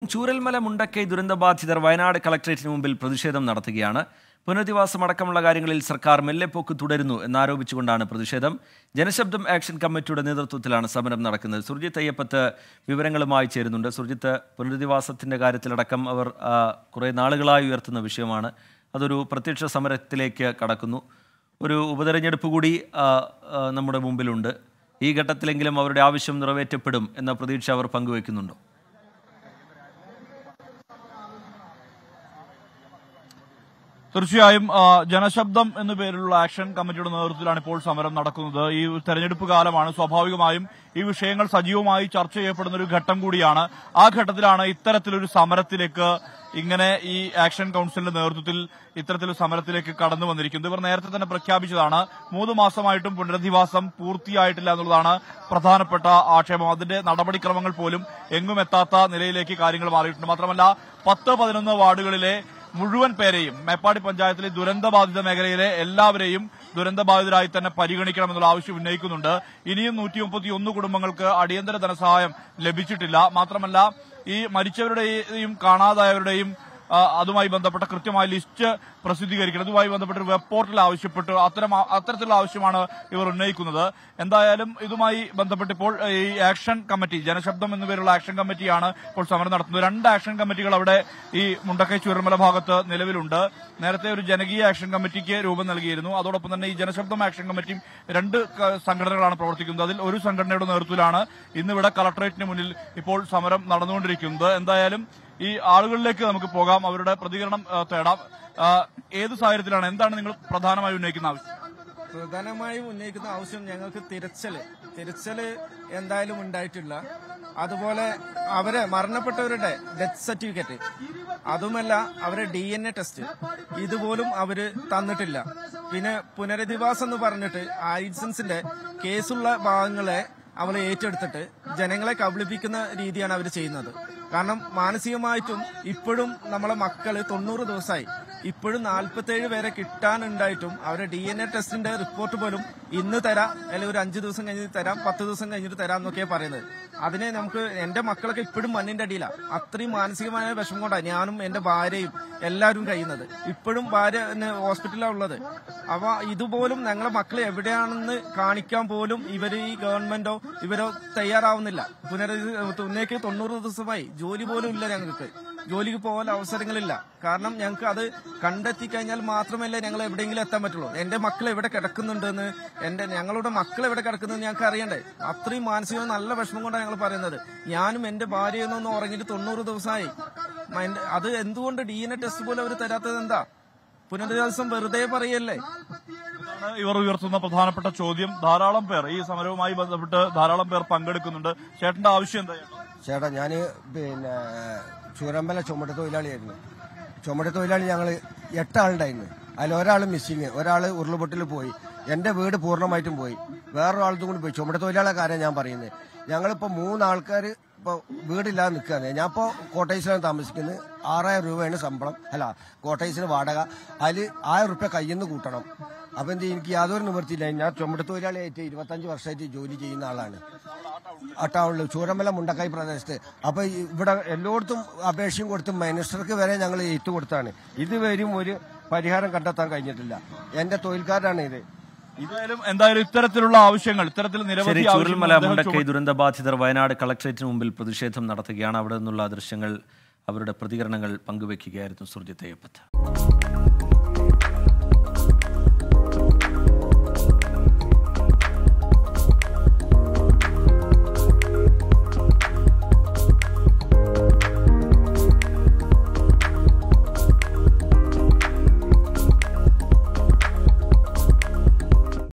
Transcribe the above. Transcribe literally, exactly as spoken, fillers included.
ചൂരൽമല മുണ്ടക്കൈ ദുരന്തബാധിതർ വയനാട് കളക്ടറേറ്റിന് മുമ്പിൽ പ്രതിഷേധം നടത്തുകയാണ്. പുനരധിവാസമടക്കമുള്ള കാര്യങ്ങളിൽ സർക്കാർ മെല്ലെപ്പോക്ക് തുടരുന്നു എന്നാരോപിച്ചുകൊണ്ടാണ് പ്രതിഷേധം. ജനശബ്ദം ആക്ഷൻ കമ്മിറ്റിയുടെ നേതൃത്വത്തിലാണ് സമരം നടക്കുന്നത്. സുർജിത്ത് അയ്യപ്പത്ത് വിവരങ്ങളുമായി ചേരുന്നുണ്ട്. സുർജിത്ത്, പുനരധിവാസത്തിൻ്റെ കാര്യത്തിലടക്കം അവർ കുറേ നാളുകളായി ഉയർത്തുന്ന വിഷയമാണ്. അതൊരു പ്രത്യക്ഷ സമരത്തിലേക്ക് കടക്കുന്നു. ഒരു ഉപതെരഞ്ഞെടുപ്പ് കൂടി നമ്മുടെ മുമ്പിലുണ്ട്. ഈ ഘട്ടത്തിലെങ്കിലും അവരുടെ ആവശ്യം നിറവേറ്റപ്പെടും എന്ന പ്രതീക്ഷ അവർ പങ്കുവയ്ക്കുന്നുണ്ടോ? തീർച്ചയായും ജനശബ്ദം എന്നു പേരിലുള്ള ആക്ഷൻ കമ്മിറ്റിയുടെ നേതൃത്വത്തിലാണ് ഇപ്പോൾ സമരം നടക്കുന്നത്. ഈ തെരഞ്ഞെടുപ്പ് കാലമാണ്. സ്വാഭാവികമായും ഈ വിഷയങ്ങൾ സജീവമായി ചർച്ച ചെയ്യപ്പെടുന്ന ഒരു ഘട്ടം കൂടിയാണ്. ആ ഘട്ടത്തിലാണ് ഇത്തരത്തിലൊരു സമരത്തിലേക്ക് ഇങ്ങനെ ഈ ആക്ഷൻ കൌൺസിലിന്റെ നേതൃത്വത്തിൽ ഇത്തരത്തിലൊരു സമരത്തിലേക്ക് കടന്നു വന്നിരിക്കുന്നത്. ഇവർ നേരത്തെ തന്നെ പ്രഖ്യാപിച്ചതാണ് മൂന്ന് മാസമായിട്ടും പുനരധിവാസം പൂർത്തിയായിട്ടില്ല എന്നുള്ളതാണ് പ്രധാനപ്പെട്ട ആക്ഷേപം. അതിന്റെ നടപടിക്രമങ്ങൾ പോലും എങ്ങും എത്താത്ത നിലയിലേക്ക് കാര്യങ്ങൾ മാറിയിട്ടുണ്ട്. മാത്രമല്ല പത്ത് പതിനൊന്ന് വാർഡുകളിലെ മുഴുവൻ പേരെയും മേപ്പാടി പഞ്ചായത്തിലെ ദുരന്തബാധിത മേഖലയിലെ എല്ലാവരെയും ദുരന്തബാധിതരായി തന്നെ പരിഗണിക്കണമെന്നുള്ള ആവശ്യം ഉന്നയിക്കുന്നുണ്ട്. ഇനിയും നൂറ്റി മുപ്പത്തി ഒന്ന് കുടുംബങ്ങൾക്ക് അടിയന്തര ധനസഹായം ലഭിച്ചിട്ടില്ല. മാത്രമല്ല ഈ മരിച്ചവരുടെയും കാണാതായവരുടെയും അതുമായി ബന്ധപ്പെട്ട കൃത്യമായ ലിസ്റ്റ് പ്രസിദ്ധീകരിക്കണം. അതുമായി ബന്ധപ്പെട്ട ഒരു വെബ് പോർട്ടൽ ആവശ്യപ്പെട്ടു. അത്തരം അത്തരത്തിലുള്ള ആവശ്യമാണ് ഇവർ ഉന്നയിക്കുന്നത്. എന്തായാലും ഇതുമായി ബന്ധപ്പെട്ട് ഇപ്പോൾ ഈ ആക്ഷൻ കമ്മിറ്റി, ജനശബ്ദം എന്നുപേരുള്ള ആക്ഷൻ കമ്മിറ്റിയാണ് ഇപ്പോൾ സമരം നടത്തുന്നത്. രണ്ട് ആക്ഷൻ കമ്മിറ്റികൾ അവിടെ ഈ മുണ്ടക്കൈ ചൂരൽമല ഭാഗത്ത് നിലവിലുണ്ട്. നേരത്തെ ഒരു ജനകീയ ആക്ഷൻ കമ്മിറ്റിക്ക് രൂപം നൽകിയിരുന്നു. അതോടൊപ്പം തന്നെ ഈ ജനശബ്ദം ആക്ഷൻ കമ്മിറ്റിയും രണ്ട് സംഘടനകളാണ് പ്രവർത്തിക്കുന്നത്. അതിൽ ഒരു സംഘടനയുടെ നേതൃത്വത്തിലാണ് ഇന്നിവിടെ കളക്ടറേറ്റിന് മുന്നിൽ ഇപ്പോൾ സമരം നടന്നുകൊണ്ടിരിക്കുന്നത്. എന്തായാലും ഈ ആളുകളിലേക്ക് നമുക്ക് പോകാം, അവരുടെ പ്രതികരണം തേടാം. ഏത് സാഹചര്യത്തിലാണ്, എന്താണ് നിങ്ങൾ പ്രധാനമായും ഉന്നയിക്കുന്ന ആവശ്യം? പ്രധാനമായും ഉന്നയിക്കുന്ന ആവശ്യം ഞങ്ങൾക്ക് തിരച്ചില് തിരച്ചില് എന്തായാലും ഉണ്ടായിട്ടില്ല. അതുപോലെ അവരെ മരണപ്പെട്ടവരുടെ ഡെത്ത് സർട്ടിഫിക്കറ്റ്, അതുമല്ല അവരെ ഡി എൻ എ ടെസ്റ്റ് ഇതുപോലും അവര് തന്നിട്ടില്ല. പിന്നെ പുനരധിവാസം എന്ന് പറഞ്ഞിട്ട് ലൈസൻസിന്റെ കേസുള്ള ഭാഗങ്ങളെ അവർ ഏറ്റെടുത്തിട്ട് ജനങ്ങളെ കബളിപ്പിക്കുന്ന രീതിയാണ് അവർ ചെയ്യുന്നത്. കാരണം മാനസികമായിട്ടും ഇപ്പോഴും നമ്മളെ മക്കള് തൊണ്ണൂറ് ദിവസമായി ഇപ്പോഴും നാൽപ്പത്തേഴ് പേരെ കിട്ടാനുണ്ടായിട്ടും അവരെ ഡി എൻ എ ടെസ്റ്റിന്റെ റിപ്പോർട്ട് പോലും ഇന്ന് തരാം, അല്ലെങ്കിൽ ഒരു അഞ്ചു ദിവസം കഴിഞ്ഞിട്ട് തരാം, പത്ത് ദിവസം കഴിഞ്ഞിട്ട് തരാം എന്നൊക്കെയാണ് പറയുന്നത്. അതിനെ നമുക്ക് എന്റെ മക്കളൊക്കെ ഇപ്പോഴും മണ്ണിന്റെ അടിയിലാണ്. അത്രയും മാനസികമായ വിഷമം കൊണ്ടാണ് ഞാനും എന്റെ ഭാര്യയും എല്ലാവരും കഴിയുന്നത്. ഇപ്പോഴും ഭാര്യ ഹോസ്പിറ്റലിലാണ് ഉള്ളത്. അപ്പൊ ഇതുപോലും ഞങ്ങളെ മക്കൾ എവിടെയാണെന്ന് കാണിക്കാൻ പോലും ഇവര് ഈ ഗവൺമെന്റോ ഇവരോ തയ്യാറാവുന്നില്ല. പുനരധിവാസത്തേക്ക് തൊണ്ണൂറ് ദിവസമായി ജോലി പോലും ഇല്ല. ഞങ്ങൾക്ക് ജോലിക്ക് പോകാൻ അവസരങ്ങളില്ല. കാരണം ഞങ്ങൾക്ക് അത് കണ്ടെത്തി കഴിഞ്ഞാൽ മാത്രമല്ലേ ഞങ്ങൾ എവിടെയെങ്കിലും എത്താൻ പറ്റുള്ളൂ. എന്റെ മക്കൾ എവിടെ കിടക്കുന്നുണ്ടെന്ന്, എന്റെ ഞങ്ങളുടെ മക്കൾ എവിടെ കിടക്കുന്നെന്ന് ഞങ്ങൾക്ക് അറിയണ്ടേ. അത്രയും മാനസികവും നല്ല വിഷമം കൊണ്ടാണ് ഞങ്ങൾ പറയുന്നത്. ഞാനും എന്റെ ഭാര്യയൊന്നും ഉറങ്ങിയിട്ട് തൊണ്ണൂറ് ദിവസമായി. അത് എന്തുകൊണ്ട് ഡി എൻ എ ടെസ്റ്റ് പോലും അവർ തരാത്തത് എന്താ? പുനരധിവാസം വെറുതെ പറയല്ലേ? ഇവർ ഉയർത്തുന്ന പ്രധാനപ്പെട്ട ചോദ്യം. ധാരാളം പേർ ഈ സമരവുമായി ബന്ധപ്പെട്ട് ധാരാളം പേർ പങ്കെടുക്കുന്നുണ്ട്. ചേട്ടന്റെ ആവശ്യം എന്താ? ചേട്ടാ, ഞാൻ പിന്നെ ചൂരമ്പല ചുമട്ട് തൊഴിലാളിയായിരുന്നു. ചുമട്ട് തൊഴിലാളി ഞങ്ങൾ എട്ടാളുണ്ടായിരുന്നു. അതിൽ ഒരാൾ മിസ്സിങ്, ഒരാൾ ഉരുളുപൊട്ടിൽ പോയി. എന്റെ വീട് പൂർണ്ണമായിട്ടും പോയി. വേറൊരാളത്തും കൂടി പോയി. ചുമട്ട് തൊഴിലാളിയുടെ കാര്യം ഞാൻ പറയുന്നത്. ഞങ്ങളിപ്പോൾ മൂന്നാൾക്കാർ ഇപ്പോൾ വീടില്ലാതെ നിൽക്കുകയാണ്. ഞാൻ ഇപ്പോൾ കോട്ടേഴ്സിലാണ് താമസിക്കുന്നത്. ആറായിരം രൂപയാണ് ശമ്പളം, അല്ല കോട്ടേഴ്സിന് വാടക. അതിൽ ആയിരം റുപ്യ കയ്യിൽ നിന്ന് കൂട്ടണം. അപ്പം എന്ത്, എനിക്ക് യാതൊരു നിവൃത്തിയില്ല. ഞാൻ ചുമട്ട് തൊഴിലാളിയായിട്ട് ഇരുപത്തഞ്ച് വർഷമായിട്ട് ജോലി ചെയ്യുന്ന ആളാണ് ആ ടൗണിൽ ചൂരമല മുണ്ടക്കൈ പ്രദേശത്ത്. അപ്പൊ ഇവിടെ എല്ലായിടത്തും അപേക്ഷയും കൊടുത്തും മിനിസ്റ്റർക്ക് വരെ ഞങ്ങൾ എഴുത്തു കൊടുത്താണ്. ഇതുവരെയും ഒരു പരിഹാരം കണ്ടെത്താൻ കഴിഞ്ഞിട്ടില്ല. എന്റെ തൊഴിൽക്കാരാണ് ഇത്. ഇതായാലും എന്തായാലും ഇത്തരത്തിലുള്ള ആവശ്യങ്ങൾ, ഇത്തരത്തിൽ നിരവധി ചൂരൽമല മുണ്ടക്കൈ ദുരന്തബാധിതർ വയനാട് കളക്ടറേറ്റിന് മുമ്പിൽ പ്രതിഷേധം നടത്തുകയാണ്. അവിടെ നിന്നുള്ള ദൃശ്യങ്ങൾ, അവരുടെ പ്രതികരണങ്ങൾ പങ്കുവയ്ക്കുകയായിരുന്നു സുർജിത്ത് അയ്യപ്പത്ത്.